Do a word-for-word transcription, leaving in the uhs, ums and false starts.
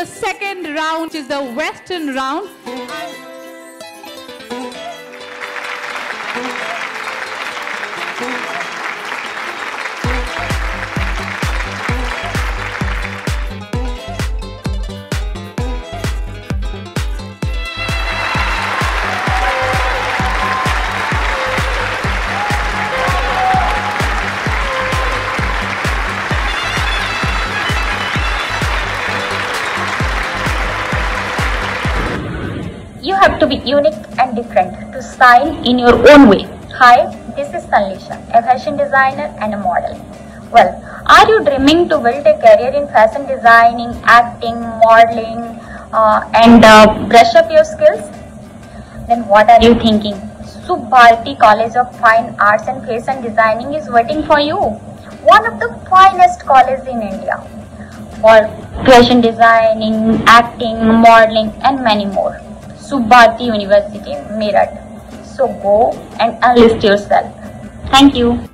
the second round, which is the Western round. You have to be unique and different to style in your own way. Hi, this is Sanlisha, a fashion designer and a model. Well, are you dreaming to build a career in fashion designing, acting, modeling, uh, and uh, brush up your skills? Then what are you thinking? Subbharati College of Fine Arts and Fashion Designing is waiting for you. One of the finest colleges in India for fashion designing, acting, modeling, and many more. Subbharati University, Meerut. So go and enlist yourself. Thank you.